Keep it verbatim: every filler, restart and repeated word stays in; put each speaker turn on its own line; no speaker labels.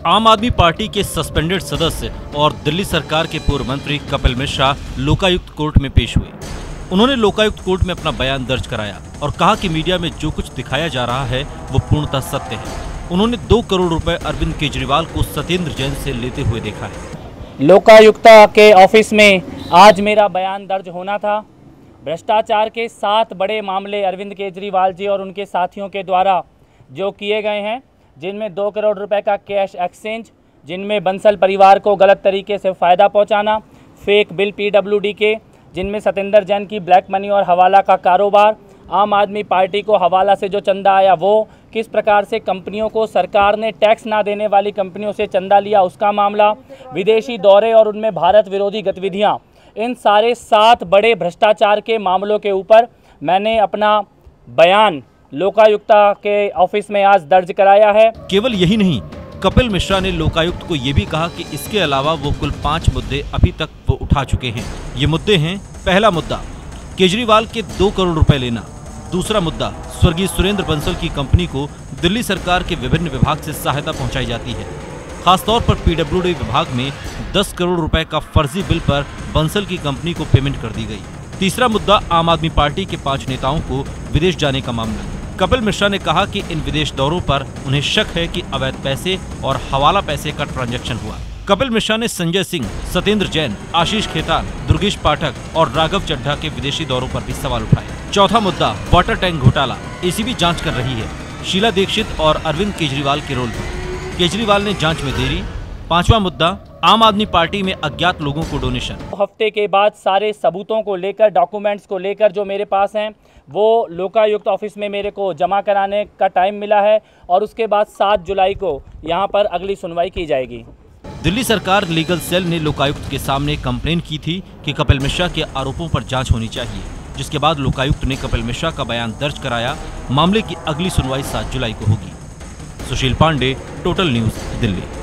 आम आदमी पार्टी के सस्पेंडेड सदस्य और दिल्ली सरकार के पूर्व मंत्री कपिल मिश्रा लोकायुक्त कोर्ट में पेश हुए। उन्होंने लोकायुक्त कोर्ट में अपना बयान दर्ज कराया और कहा कि मीडिया में जो कुछ दिखाया जा रहा है वो पूर्णतः सत्य है। उन्होंने दो करोड़ रुपए अरविंद केजरीवाल को सत्येंद्र जैन से लेते हुए देखा है।
लोकायुक्त के ऑफिस में आज मेरा बयान दर्ज होना था। भ्रष्टाचार के सात बड़े मामले अरविंद केजरीवाल जी और उनके साथियों के द्वारा जो किए गए हैं, जिनमें दो करोड़ रुपए का कैश एक्सचेंज, जिनमें बंसल परिवार को गलत तरीके से फ़ायदा पहुंचाना, फेक बिल पीडब्ल्यूडी के, जिनमें सत्येंद्र जैन की ब्लैक मनी और हवाला का कारोबार, आम आदमी पार्टी को हवाला से जो चंदा आया वो, किस प्रकार से कंपनियों को सरकार ने टैक्स ना देने वाली कंपनियों से चंदा लिया उसका मामला, विदेशी दौरे और उनमें भारत विरोधी गतिविधियां, इन सारे सात बड़े भ्रष्टाचार के मामलों के ऊपर मैंने अपना बयान लोकायुक्त के ऑफिस में आज दर्ज कराया है।
केवल यही नहीं, कपिल मिश्रा ने लोकायुक्त को ये भी कहा कि इसके अलावा वो कुल पाँच मुद्दे अभी तक वो उठा चुके हैं। ये मुद्दे हैं: पहला मुद्दा, केजरीवाल के दो करोड़ रुपए लेना। दूसरा मुद्दा, स्वर्गीय सुरेंद्र बंसल की कंपनी को दिल्ली सरकार के विभिन्न विभाग से सहायता पहुंचाई जाती है। खासतौर पर पीडब्ल्यूडी विभाग में दस करोड़ रुपए का फर्जी बिल पर बंसल की कंपनी को पेमेंट कर दी गई। तीसरा मुद्दा, आम आदमी पार्टी के पांच नेताओं को विदेश जाने का मामला। कपिल मिश्रा ने कहा कि इन विदेश दौरों पर उन्हें शक है कि अवैध पैसे और हवाला पैसे का ट्रांजैक्शन हुआ। कपिल मिश्रा ने संजय सिंह, सत्येंद्र जैन, आशीष खेतान, दुर्गेश पाठक और राघव चड्ढा के विदेशी दौरों पर भी सवाल उठाए। चौथा मुद्दा, वाटर टैंक घोटाला। एसीबी जांच कर रही है शीला दीक्षित और अरविंद केजरीवाल के रोल पर। केजरीवाल ने जांच में देरी। पांचवा मुद्दा, आम आदमी पार्टी में अज्ञात लोगों को डोनेशन।
हफ्ते के बाद सारे सबूतों को लेकर, डॉक्यूमेंट्स को लेकर जो मेरे पास हैं वो लोकायुक्त ऑफिस में मेरे को जमा कराने का टाइम मिला है और उसके बाद सात जुलाई को यहाँ पर अगली सुनवाई की जाएगी।
दिल्ली सरकार लीगल सेल ने लोकायुक्त के सामने कंप्लेन की थी कि कपिल मिश्रा के आरोपों पर जांच होनी चाहिए, जिसके बाद लोकायुक्त ने कपिल मिश्रा का बयान दर्ज कराया। मामले की अगली सुनवाई सात जुलाई को होगी। Sushil Pande, Total News, Delhi.